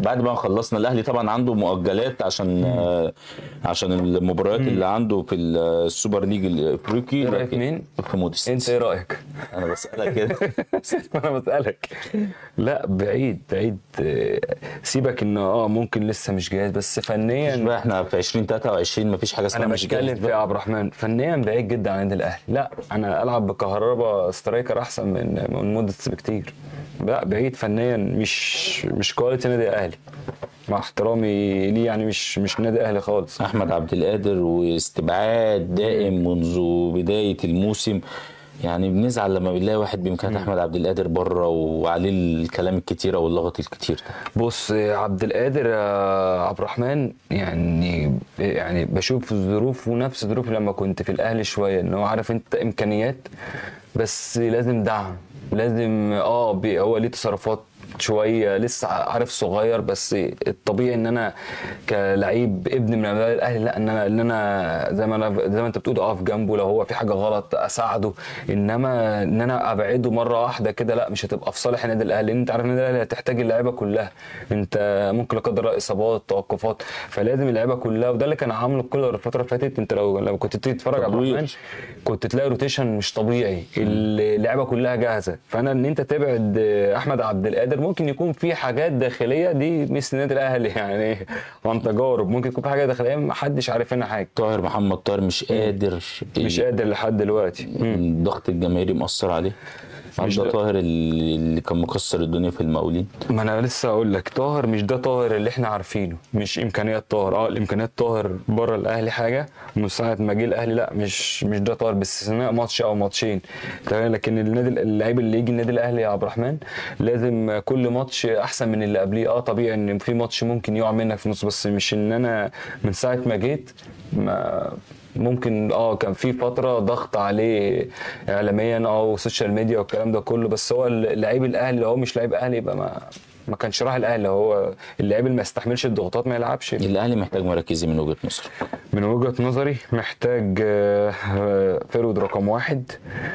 بعد ما خلصنا الاهلي طبعا عنده مؤجلات عشان المباريات اللي عنده في السوبر ليج الافريقي. ايه رايك مين؟ في موديست. انت ايه رايك؟ انا بسالك كده. انا بسالك. لا بعيد بعيد. سيبك انه ممكن لسه مش جاهز، بس فنيا احنا في 2023 مفيش حاجه اسمها مش جاهز. انا بتكلم في عبد الرحمن فنيا بعيد جدا عن النادي الاهلي. لا انا العب بكهربا سترايكر احسن من موديست بكتير. لا بعيد فنيا، مش كواليتي النادي الاهلي، مع احترامي ليه يعني. مش النادي الاهلي خالص. احمد عبد القادر واستبعاد دائم منذ بدايه الموسم. يعني بنزعل لما بنلاقي واحد بامكانيات احمد عبد القادر بره وعليه الكلام الكتير او اللغط الكتير ده. بص عبد القادر يا عبد الرحمن، يعني بشوف ظروفه نفس ظروفي لما كنت في الاهلي شويه، ان هو عارف انت امكانيات بس لازم دعم، لازم هو ليه تصرفات شويه لسه عارف صغير، بس الطبيعي ان انا كلعيب ابن من ابناء الاهلي لا ان انا زي ما انت بتقول اقف جنبه، لو هو في حاجه غلط اساعده، انما ان انا ابعده مره واحده كده لا، مش هتبقى في صالح النادي الاهلي، لان انت عارف النادي الاهلي هتحتاج اللعيبه كلها. انت ممكن لا قدر الله اصابات توقفات، فلازم اللعيبه كلها، وده اللي كان عامله كولر الفتره اللي فاتت. انت لو كنت تيجي تتفرج على الرحمن كنت تلاقي روتيشن مش طبيعي، اللعيبه كلها جاهزه. فانا ان انت تبعد احمد عبد القادر ممكن يكون في حاجات داخليه دي مثل النادي الاهلي يعني عن تجارب، ممكن يكون في حاجه داخليه ما حدش عارف عنها حاجه. طاهر محمد طاهر مش قادر لحد دلوقتي. الضغط الجماهيري مأثر عليه. مش ده طاهر اللي كان مكسر الدنيا في المقاولين. ما انا لسه اقول لك، طاهر مش ده طاهر اللي احنا عارفينه، مش امكانيات طاهر. الامكانيات طاهر بره الاهلي حاجه، من ساعه ما جه الاهلي لا مش ده طاهر، باستثناء ماتش او ماتشين تمام. لكن اللعيب اللي يجي النادي الاهلي يا عبد الرحمن لازم كل ماتش احسن من اللي قبليه. طبيعي ان في ماتش ممكن يقع منك في النص، بس مش ان انا من ساعه ما جيت ممكن كان في فتره ضغط عليه اعلاميا وسوشيال ميديا والكلام ده كله، بس هو اللعيب الاهلي لو هو مش لعيب اهلي يبقى ما كانش راح الاهلي. هو اللعيب اللي ما يستحملش الضغوطات ما يلعبش. الاهلي محتاج مراكزي من وجهه نظري. من وجهه نظري محتاج فيرود رقم 1،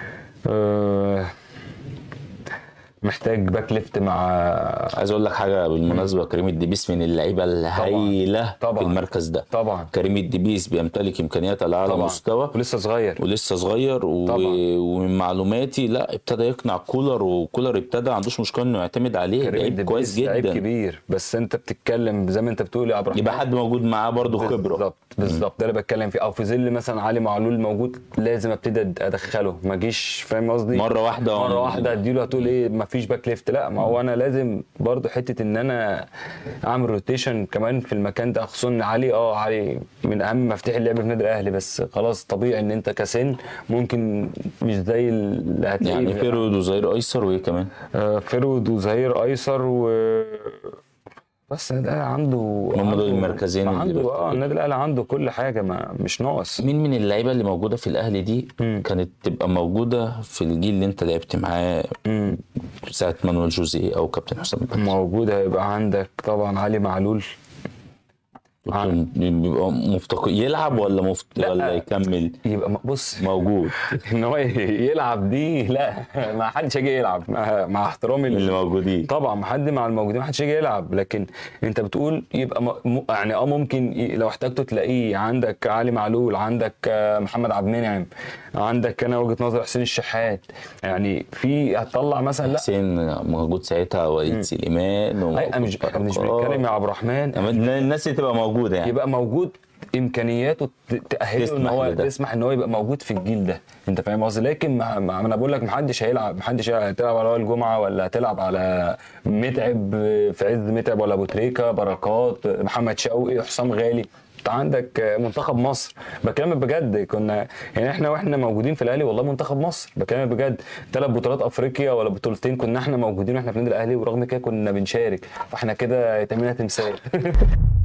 محتاج باك ليفت مع. عايز اقول لك حاجه بالمناسبه، كريم الدبيس من اللعيبه الهايله في المركز ده. طبعا كريم الدبيس بيمتلك امكانيات على اعلى مستوى، ولسه صغير ومن معلوماتي لا ابتدى يقنع كولر، وكولر ابتدى ما عندوش مشكله انه يعتمد عليه. لعيب كويس جدا، لعيب كبير، بس انت بتتكلم زي ما انت بتقول يا عبد الرحمن يبقى حد موجود معاه برده خبره. بالظبط ده اللي بتكلم فيه. او في ظل مثلا علي معلول موجود لازم ابتدي ادخله، ما اجيش فاهم قصدي مره واحده اديله هتقول ايه ما فيش باك ليفت. لا ما هو انا لازم برضو حته ان انا اعمل روتيشن كمان في المكان ده، خصوصا ان علي من اهم مفاتيح اللعب في النادي الاهلي. بس خلاص طبيعي ان انت كسن ممكن مش زي اللي هتلاقيه يعني فيرود وظهير ايسر وايه كمان فيرود وظهير ايسر بس النادي الاهلي عنده هم دول المركزين عنده النادي الاهلي عنده كل حاجه، مش ناقص. مين من اللعيبه اللي موجوده في الاهلي دي كانت تبقى موجوده في الجيل اللي انت لعبت معاه ساعه مانويل جوزيه او كابتن حسام البدري؟ موجوده هيبقى عندك طبعا علي معلول. بيبقى مفتقد يلعب ولا ولا يكمل؟ يبقى بص موجود ان هو يلعب دي لا، ما حدش هيجي يلعب مع احترامي اللي موجودين طبعا. ما حد مع الموجودين ما حدش هيجي يلعب، لكن انت بتقول يبقى يعني ممكن لو احتاجته تلاقيه. عندك علي معلول، عندك محمد عبد المنعم، عندك انا وجهه نظر حسين الشحات. يعني في هتطلع مثلا لا حسين موجود ساعتها، وليد سليمان مش بنتكلم يا عبد الرحمن الناس اللي تبقى موجوده يعني يبقى موجود امكانياته تاهله ان هو تسمح ان هو يبقى موجود في الجيل ده. انت فاهم قصدي؟ لكن ما انا بقول لك محدش هيلعب، هتلعب على وائل جمعه ولا هتلعب على متعب في عز متعب ولا ابو تريكه بركات محمد شوقي حسام غالي. انت عندك منتخب مصر، بكلمك بجد. كنا يعني واحنا موجودين في الاهلي والله منتخب مصر بكلمك بجد 3 بطولات افريقيا ولا بطولتين كنا احنا موجودين واحنا في النادي الاهلي، ورغم كده كنا بنشارك. فاحنا كده يتمنى تمثال